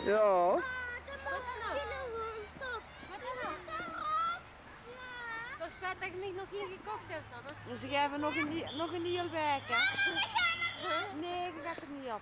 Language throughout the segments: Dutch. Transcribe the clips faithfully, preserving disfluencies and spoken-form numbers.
Ja. Wat is dat? Toch spijt dat je mij nog geen gekocht hebt, Sanne. Dus ik heb nog een, nog een heel werk, hè? Nee, ik ga er niet op.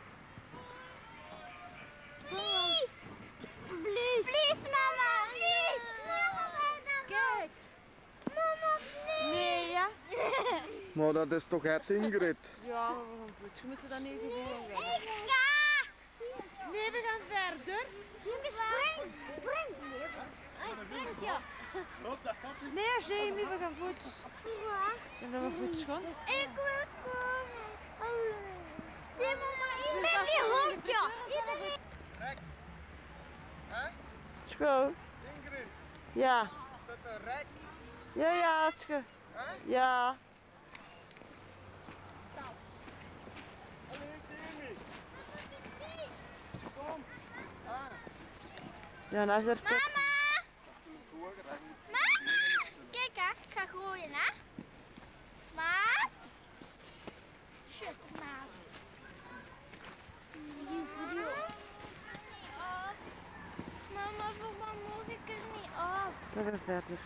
Please! Please! Please, mama! Please! Kijk! Mama, please! Nee, ja? Maar dat is toch het, Ingrid? Ja, maar we gaan voetjes. Je moet ze dan niet gewoon Ik gaan. ga! Nee, we gaan verder. Jamie, spring! Spring! Hij springt, ja. Nee, Jamie, we gaan voetjes. Ja. En dan we voetjes gaan. Ik wil komen. Zie mama, ik ben die hondje. Iedereen. Rek. Hè? Schoon. Ingrid, Ja. is dat een rek? Ja, ja, is goed. Hè? Ja. Allee, Jamie. Kom. Ah. Ja, dat is er goed. Mama! Mama! Kijk hè, ik ga gooien hè. Maar... Shit, nou. Die video. Mama, waarom moet ik er niet op? We gaan verder.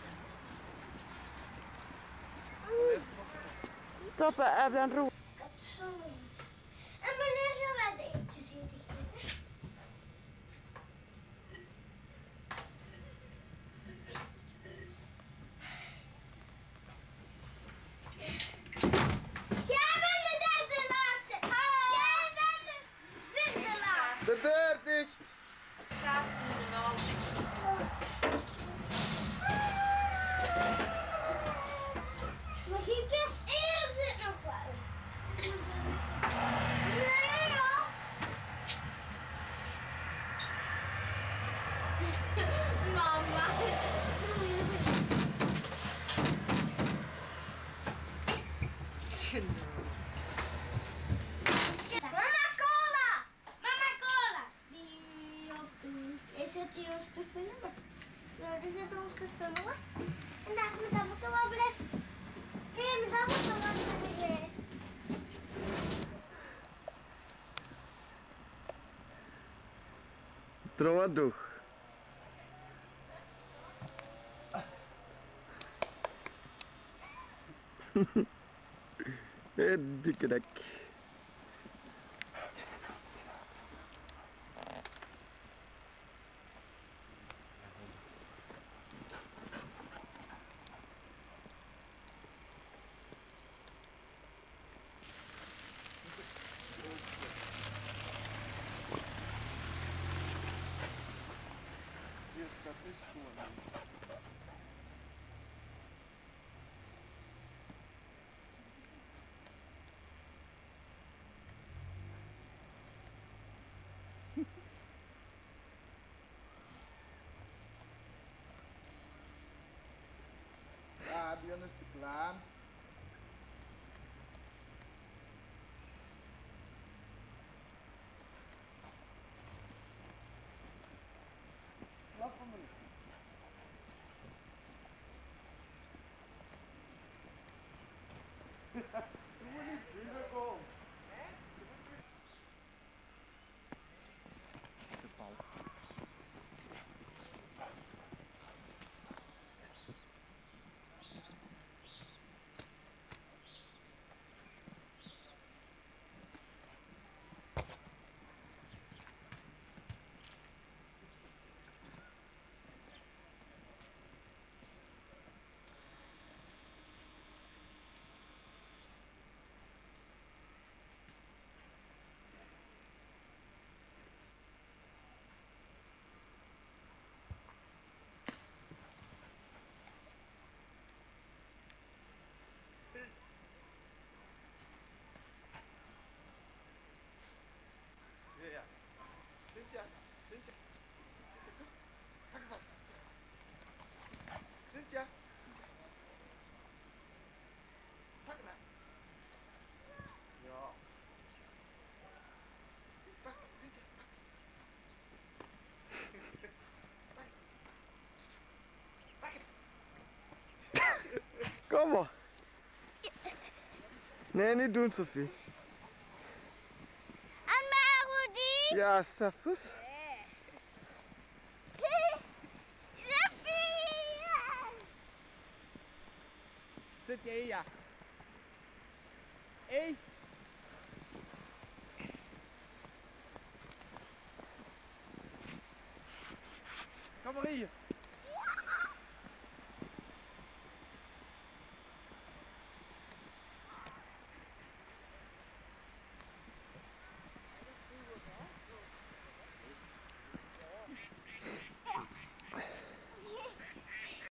Stoppen en dan roepen. Sorry. En wanneer gaan wij de eentjes eten geven? Jij bent de derde laatste. Jij bent de vierde laatste. De deur dicht. Het schaatsen niet normaal. Maar Giekes, hier zit nog wel. Nee joh. Mama. Mama cola. Mama cola. Die op de... Is het die ons te filmen? Ja, die zit ons te filmen. En daar moet dan ook wel blijven. Hé, maar dan moet ik wel even. Trouw toch. Hé, dikke nek. Yes, dat is gewoon. Ja, die is te klein. Laat hem maar. Je moet niet binnenkomen. De bal. Ja, ja. Cynthia, Cynthia. Cynthia, kom. Pak hem vast. Cynthia. Cynthia. Pak hem aan. Ja. Pak, Cynthia, pak. Pak, Cynthia. Pak hem. Kom maar. Nee, niet doen, Sophie. En maar hoe die? Ja, Safus. stukje in, ja. Eén. Kom maar hier.